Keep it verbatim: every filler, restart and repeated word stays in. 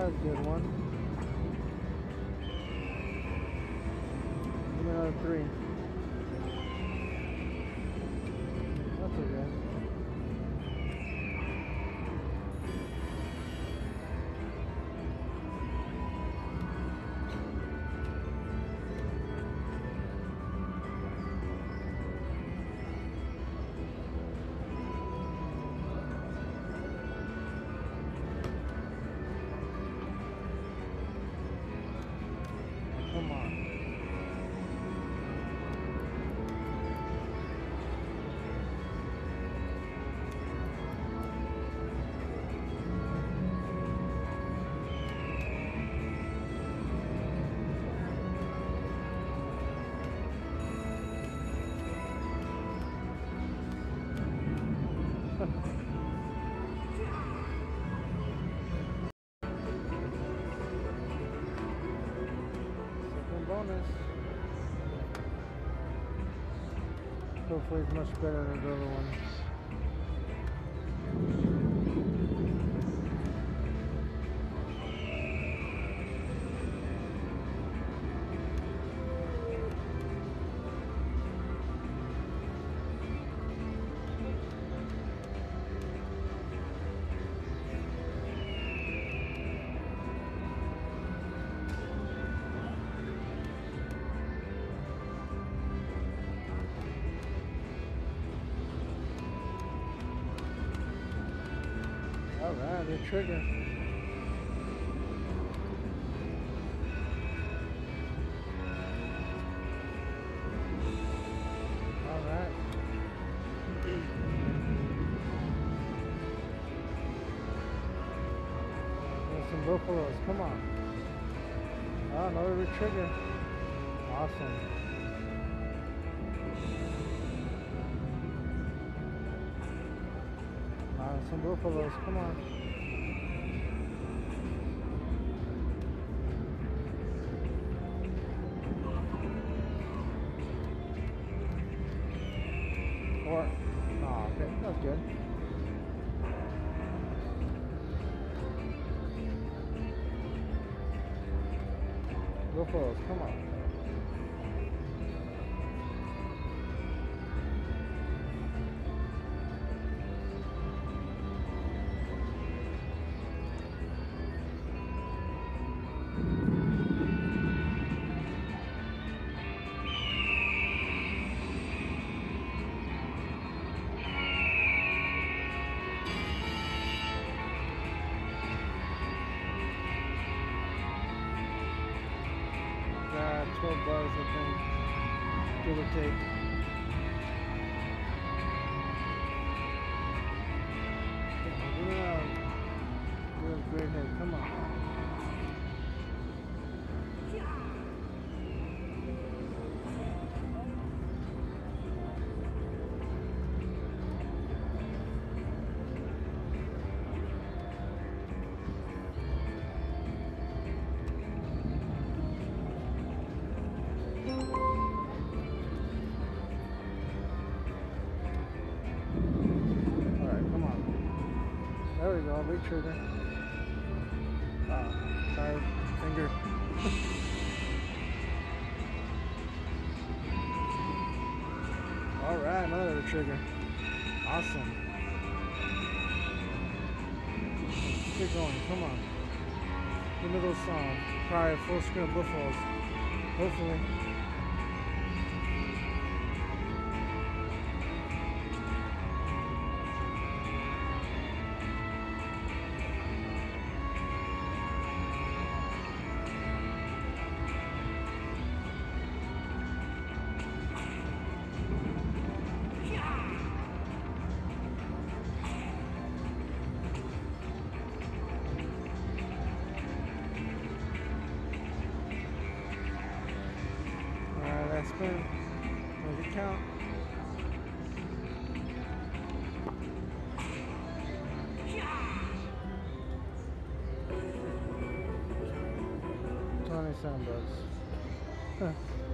that's a good one. Give me another three. That's okay. Come on. Second bonus. Hopefully it's much better than the other ones. Alright, the trigger. Alright. There's some buffaloes, come on. Oh, another trigger. Awesome. Uh, some buffaloes, come on. Or, oh, okay, that's good. Buffaloes, come on. twelve bars, I think, give or take. Give it out. Give it a great head. Come on. There we go, big trigger. Oh, sorry, finger. Alright, another trigger. Awesome. Keep it going, come on. Give me those songs. Probably full screen of buffaloes. Hopefully. Spin. Make it count. Twenty-seven bucks. Huh.